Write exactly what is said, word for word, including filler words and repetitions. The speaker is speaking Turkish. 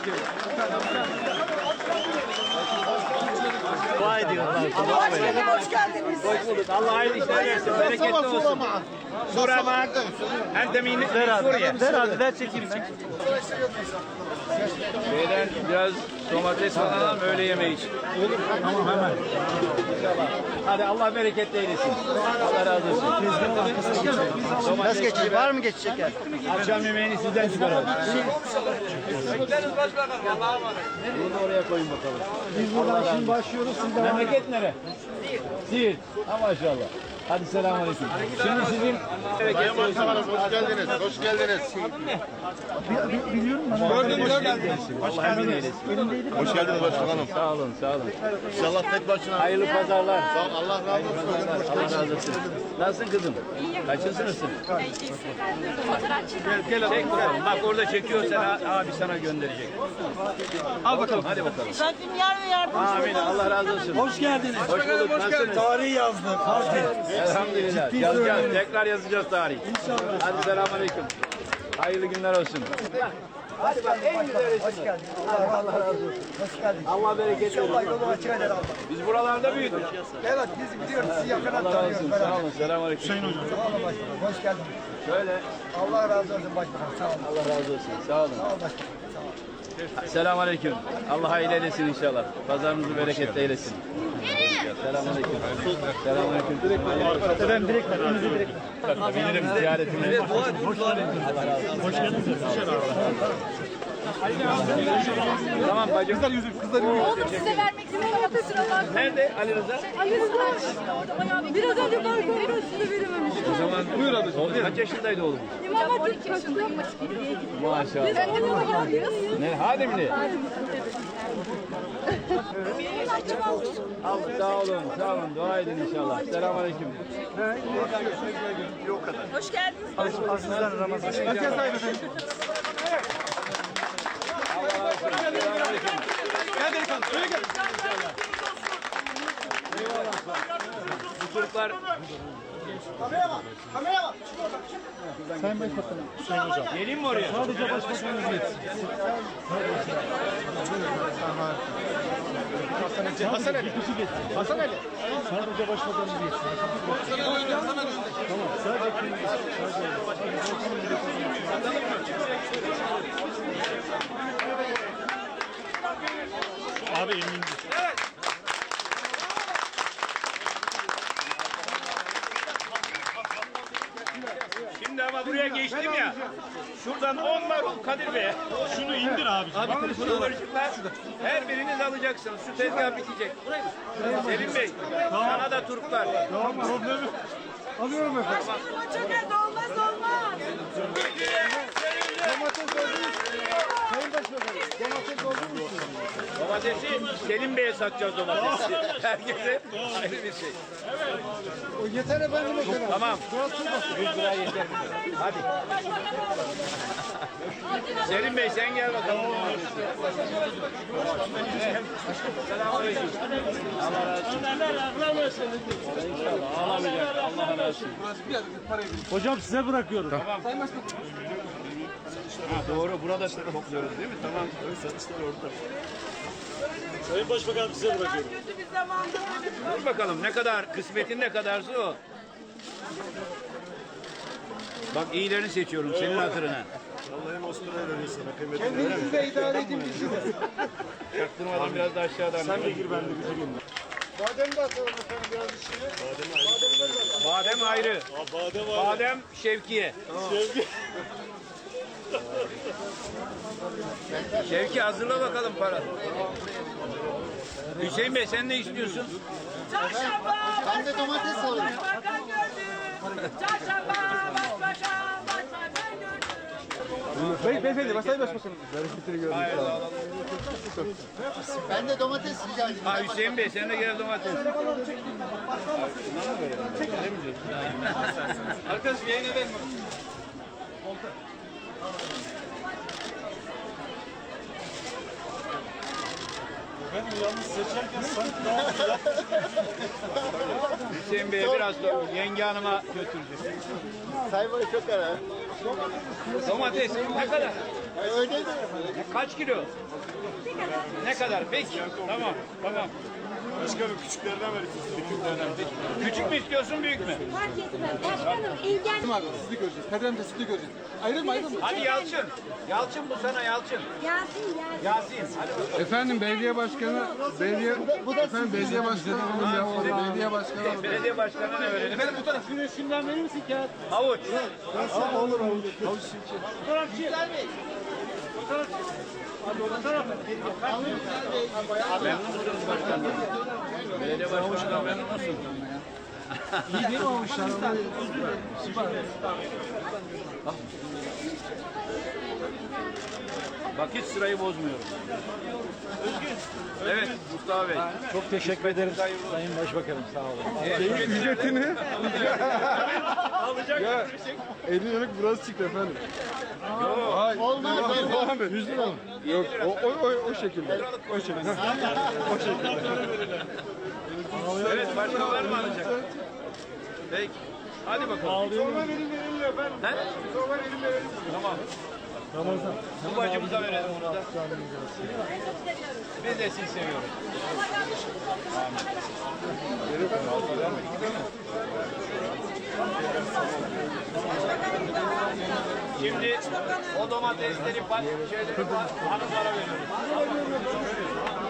Selamünaleyküm. Dua ediyorlar. Hoş geldiniz. Hoş bulduk. Allah hayırlı işler versin. Bereketli olsun. Suramak. Ente min Suriye. Ver abi ver çekeyim. Beyler biraz domates falan alalım öğle yemeği için. Olur. Tamam hemen. İnşallah. Hadi Allah bereketli eylesin. Allah razı olsun. Nasıl geçecek? Var mı geçecek yer? Akşam yemeğini sizden çıkaralım. Bunu oraya koyun bakalım. Biz buradan şimdi başlıyoruz. Siz devam edin. Memleket nere? Siirt. Siirt. Ha maşallah. Hadi selamünaleyküm. Şimdi sizin bereketli olsun. Hoş geldiniz. Hoş geldiniz. Bi- Biliyorum ben. Gördüm, hoş geldiniz. Hoş geldiniz. Hoş geldiniz başkanım. Sağ olun, sağ olun. İnşallah tek başına. Hayırlı pazarlar. Sağ ol, Allah razı olsun. Allah razı olsun. Nasılsın kızım? Kaçıncı sınıfsın? Gel, gel çek bakalım. Bak orada çekiyor sen abi sana gönderecek. Al bakalım. Hadi bakalım. Rabbim yar ve yardımcı Amin. Allah razı olsun. Hoş geldiniz. Hoş bulduk. Nasılsınız? Tarihi yazdık. Elhamdülillah. Yazacağız. Tekrar yazacağız tarihi. İnşallah. Hadi selamünaleyküm. Hayırlı günler olsun. Hadi bak en güzel resim. Hoş geldin. Allah, Allah razı olsun. Hoş geldin. Allah bereket versin. İnşallah yolu açık eder Allah. Biz buralarda büyüdük. Evet biz biliyoruz. Sizi yakından Allah razı tanıyoruz. olsun. beraber. Sağ olun. Selamünaleyküm. Hüseyin hocam. Sağ olun başkanım. Hoş geldin. Şöyle. Allah razı olsun başkanım. Sağ olun. Allah razı olsun. Sağ olun. Sağ olun başkanım. Sağ olun. Selamünaleyküm. Allah hayırlı eylesin inşallah. Pazarınızı bereketli eylesin. Selamünaleyküm. Selamünaleyküm. Direkt Efendim direkt ver. Önünüze direkt ver. bilirim ziyaretini. Allah razı olsun. Hoş geldiniz. Tamam bacım. Kızlar yüzü, kızlar yüzü. Oğlum size vermek istedim ama kusura bakmayın. Nerede Ali Rıza? Ali Rıza. Biraz önce balkonda size verememiştim. O zaman buyur abi. Oğlum kaç yaşındaydı oğlum? İmam on iki yaşındaymış. Maşallah. Biz onun yanına geldik. Ne Hadimli? Al, sağ olun, sağ olun. Dua edin inşallah. Selamünaleyküm. Hoş geldiniz. Azizler Ramazan. Herkes sahibi efendim. Allah razı olsun. Selamünaleyküm. Gel delikanlı. Şöyle gel. Bu çocuklar Kameraya bak. Kameraya bak. Sayın Başbakanım. Sayın Hocam. geleyim mi oraya? Sadece başbakanımız yetsin. Hasan Ali. Hasan Ali. Sadece başbakanımız yetsin. Tamam. Sadece kim? Abi emin. Şimdi ama buraya geçtim ya. Şuradan on marul Kadir Bey'e. Şunu indir abi. Abi kıvırcıklar her biriniz alacaksınız. Şu tezgah bitecek. Selim Bey, sana da turplar. Tamam problemi. Alıyorum efendim. Çok evde olmaz olmaz. Domates oldu mu? Sayın Başbakanım. Domates oldu mu? Domatesi Selim Bey'e satacağız domatesi. Herkese ayrı bir şey. O yeter efendim o kadar. Tamam. Burası basın. yüz lira yeter. Hadi. Selim Bey sen gel bakalım. Selamünaleyküm. Allah razı olsun. İnşallah ağlamayacak. Allah razı olsun. Hocam size bırakıyorum. Tamam. Ha, doğru. Burada topluyoruz değil mi? Tamam. Sayın Başbakanım size bırakıyorum. Kötü bir zamanda. Dur bakalım ne kadar, kısmetin ne kadarsa o. Bak iyilerini seçiyorum senin hatırına. Allah'ın olsun öyle sana kıymetli. Kendinizi de idare edin bizi de. Çaktırmadan biraz da aşağıdan. Sen de gir ben de güzelim. Badem de atalım efendim biraz içine. Badem ayrı. Aa, badem var. Badem Şevki'ye. Sevgi. Şevki hazırla bakalım para. Hüseyin Bey sen ne istiyorsun? Çarşamba. Ben de domates alayım. Başbakan gördüm. Çarşamba. Başbakan. Başbakan gördüm. Bey, beyefendi, Sayın Başbakanım. Bereketini gördüm. Hayır, Ben de domates rica edeyim. ha Hüseyin Bey sen de gel domates. Arkadaş yayın edelim. Ben uyandım. Hüseyin Bey'e biraz da yenge hanıma götüreceğiz. Saymayı çok ara. Domates ne kadar? Öyle de. Kaç kilo? Ne kadar? Peki. Tamam. Tamam. Başkanım küçüklerden verin. Küçüklerden. Küçük mü istiyorsun, büyük mü? Fark etmez. Başkanım engel. Sizi göreceğiz. Kademde sizi göreceğiz. Ayrılma ayrılma. Hadi Yalçın. Yalçın bu sana Yalçın. Yasin Yasin. Yasin. Hadi bakalım. Efendim belediye başkanı, belediye, efendim belediye başkanı hanım ya, o da belediye başkanı hanım. Belediye başkanına ne verelim? Efendim bu taraf. Şundan verir misin kağıt? Havuç. Olur olur. Havuç şirket. Memnun musunuz başkanım? Belediye başkanından memnun musun? İyi değil mi havuçlar? Süper. Bak hiç sırayı bozmuyorum. Evet Mustafa Bey. Çok teşekkür ederiz Sayın Başbakanım. Sağ olun. Ücretini. Ya elli liralık burası çıktı efendim. Hayır. Olmaz. Olmaz. yüz lira mı? Yok o, o, o, o şekilde. O şekilde. O şekilde. Evet başka var mı alacak? Peki. Hadi bakalım. Sorma verin verin efendim. He? Sorma verin verin. Tamam. Ramazan. Bu bacımıza verelim onu da. Biz de sizi seviyoruz. Şimdi o domatesleri, şeyleri hanımlara veriyoruz.